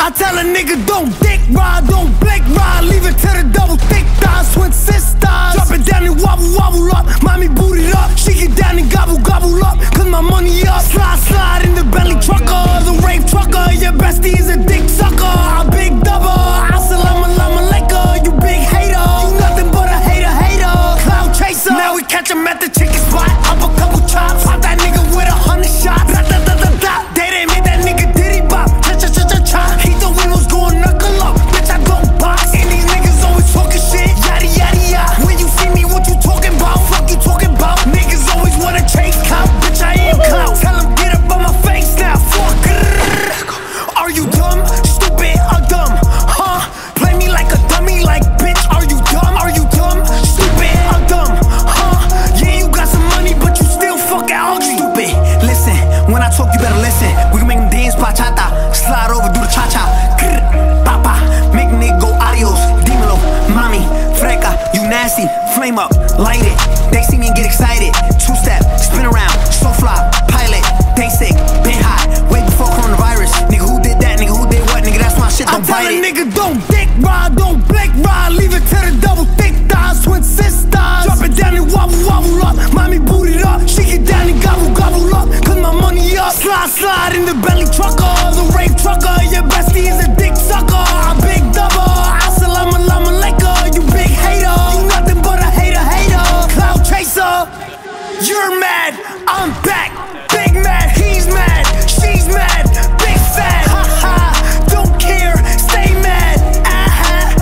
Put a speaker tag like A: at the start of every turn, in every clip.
A: I tell a nigga don't dick ride, don't blink ride, leave it to the double thick thighs, twin sisters. Drop it down and wobble, wobble up, mommy boot it up. She get down and gobble, gobble up, cause my money up. Slide, slide in the Bentley trucker, the rave trucker. Your bestie is a dick sucker, a big double. Assalamu alaikum, you big hater. You nothing but a hater, hater. Cloud chaser. Now we catch him at the chicken spot, up a couple chops. Pop that nigga with 100 shots. Da, da, da, da, da. They didn't make that nigga diddy bop. Cha, cha, cha, cha, cha. He thought we was going knuckle up. Bitch, I don't box. And these niggas always talking shit. Yada, yada, yada. When you see me, what you talking about? Fuck you talking about? Niggas always wanna chase clout. Bitch, I am clout. Tell him get up on my face now. Fuck. Are you dumb? Stupid or dumb? Huh? Play me like a dummy, like bitch. Are you dumb? Are you dumb? Stupid or dumb? Huh? Yeah, you got some money, but you still fucking ugly. Stupid. Listen, when I talk, you better listen. We can make them dance bachata, slide over, do the cha-cha. Papa, make nigga go adios. Dímelo, mami, freca, you nasty. Flame up, light it. They see me and get excited. Two-step, spin around, so fly, pilot. They sick, been hot, way before coronavirus. Nigga, who did that? Nigga, who did what? Nigga, that's my shit, don't bite it. I tell a nigga don't dick ride, don't blink ride, leave it to the double thick thighs, twin sisters. Drop it down and wobble, wobble up, mommy boot it up. She get down and gobble, gobble up, cause my money up. Slide, slide in the Bentley trucker, the rave trucker. Your bestie is a dick sucker, a big double. Assalamu alaikum, you big hater. You nothing but a hater, hater. Cloud chaser. You're mad, I'm back. Big mad, he's mad, she's mad. Big fat, ha ha. Don't care, stay mad. Ah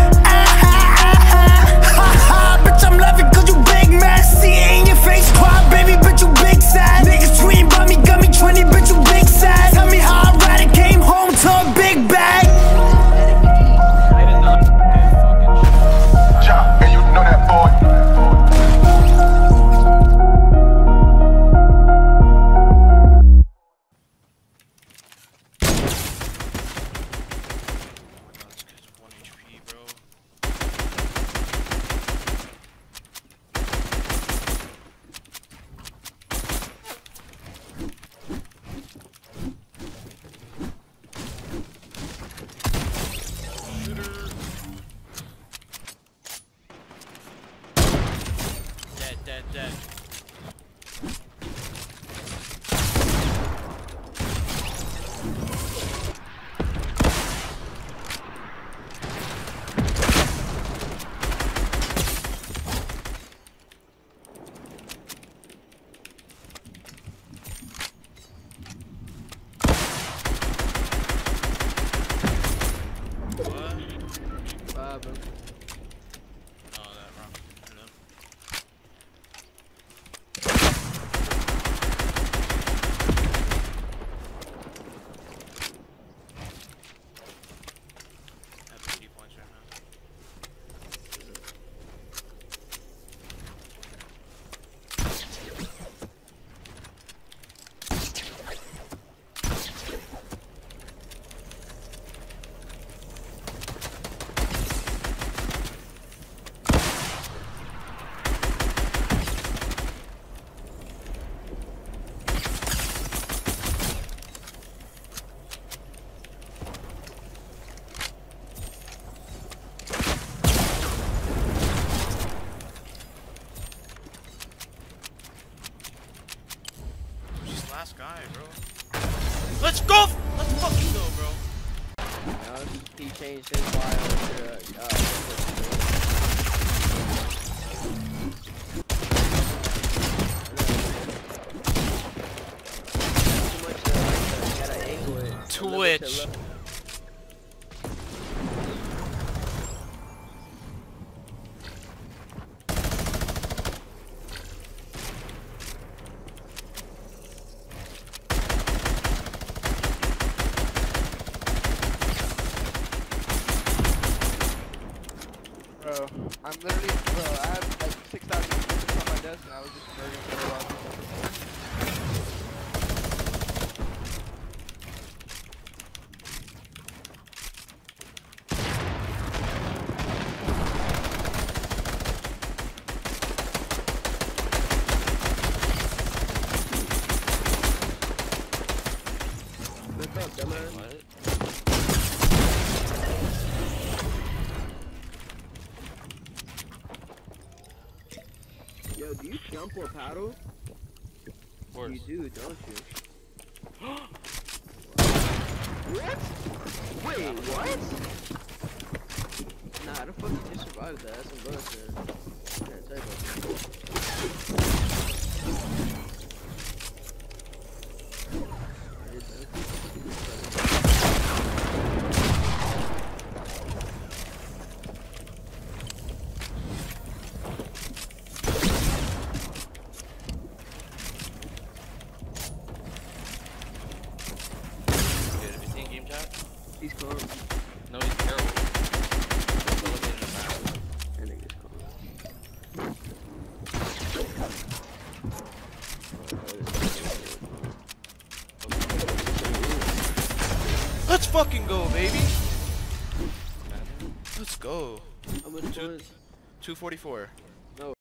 A: ha. Bitch, I'm laughing cause you big mad. See it in your face, cry, baby, bitch, you big sad. Niggas tweeting about me, got me 20, bitch, you big sad. Tell me how I ride it, came home to a big bag.
B: Ja, and you know that boy.
C: Dead. Last guy, bro. Let's go! Let's fucking go, bro.
D: He changed his bio to
C: Twitch.
E: Bro, I'm literally, bro, I have like 6,000 on my desk and I was just murdering everyone.
D: jump or paddle?
C: Of course.
D: You do, don't you? What? Wait, what? Nah, how the fuck did you survive that? That's some bullshit. Yeah, tell you about
C: Dude, have you seen game chat?
D: He's calm.
C: No, he's terrible. He's elevated in the back.
D: That nigga's calm.
C: Let's fucking go, baby. Let's go.
D: How much points?
C: 244.